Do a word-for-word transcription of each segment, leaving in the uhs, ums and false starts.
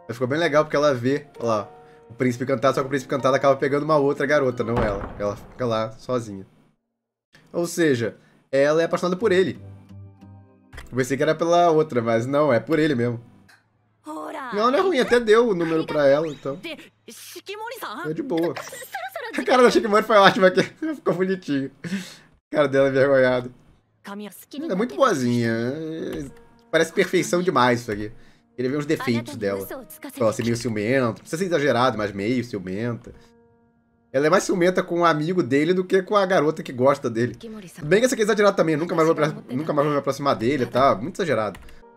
Ficou bem legal porque ela vê, olha lá, o príncipe cantado, só que o príncipe cantado acaba pegando uma outra garota, não ela. Ela fica lá sozinha. Ou seja, ela é apaixonada por ele. Eu pensei que era pela outra, mas não, é por ele mesmo. Não, não é ruim, até deu o número pra ela, então. É de boa. A cara da Shikimori foi ótima aqui. Ficou bonitinho. A cara dela envergonhada. Ela é muito boazinha. Parece perfeição demais isso aqui. Queria ver os defeitos dela. Ela ser meio ciumenta. Não precisa ser exagerado, mas meio ciumenta. Ela é mais ciumenta com o amigo dele do que com a garota que gosta dele. Bem que essa aqui é exagerado também. Nunca mais vou, pra... Nunca mais vou me aproximar dele, tá? Muito exagerado.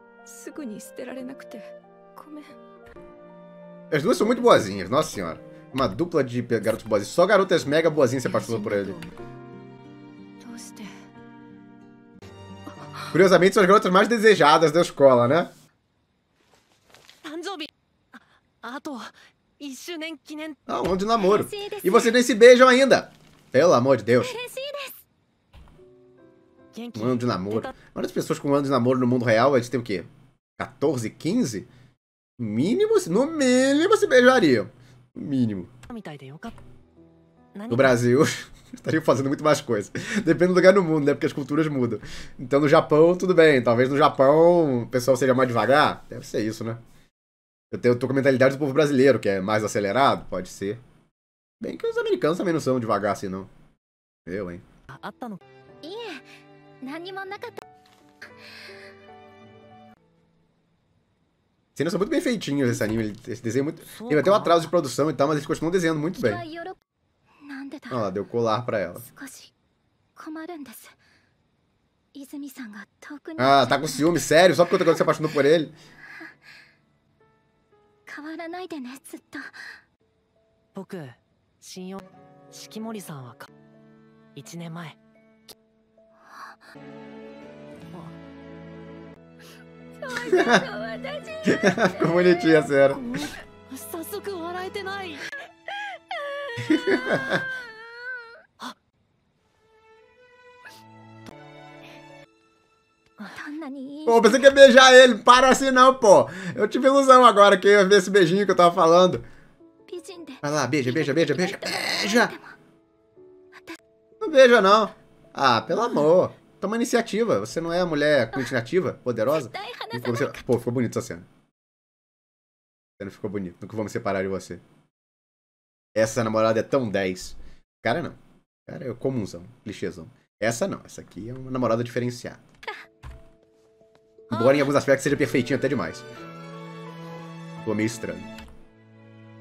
As duas são muito boazinhas, nossa senhora. Uma dupla de garotas boazinhas. Só garotas mega boazinhas se apaixonam por ele. Curiosamente, são as garotas mais desejadas da escola, né? Ah, um ano de namoro. E vocês nem se beijam ainda. Pelo amor de Deus. Um ano de namoro. Uma das pessoas com um ano de namoro no mundo real, eles têm o quê? quatorze, quinze? Mínimo, no mínimo se beijariam. No mínimo. No Brasil, estariam fazendo muito mais coisa. Depende do lugar no mundo, né? Porque as culturas mudam. Então no Japão, tudo bem. Talvez no Japão o pessoal seja mais devagar. Deve ser isso, né? Eu, tenho, eu tô com a mentalidade do povo brasileiro, que é mais acelerado. Pode ser. Bem que os americanos também não são devagar assim, não. Eu, hein? Cenas são muito bem feitinhos esse anime, esse desenho muito... Teve até um atraso de produção e tal, mas eles continuam desenhando muito bem. Olha lá, deu colar pra ela. Ah, tá com ciúme, sério? Só porque outra coisa se apaixonou por ele? Ficou bonitinha a cena. Pô, pensei que ia beijar ele. Para assim não, pô. Eu tive ilusão agora que eu ia ver esse beijinho que eu tava falando. Vai lá, beija, beija, beija, beija. Beija! Não beija, não. Ah, pelo amor. Toma iniciativa. Você não é a mulher com iniciativa, poderosa? Você... Pô, ficou bonito essa cena. A cena ficou bonita. Nunca vou me separar de você. Essa namorada é tão dez. Cara, não. Cara, é comunzão. Clichêzão. Essa não. Essa aqui é uma namorada diferenciada. Embora em alguns aspectos seja perfeitinho até demais. Ficou meio estranho.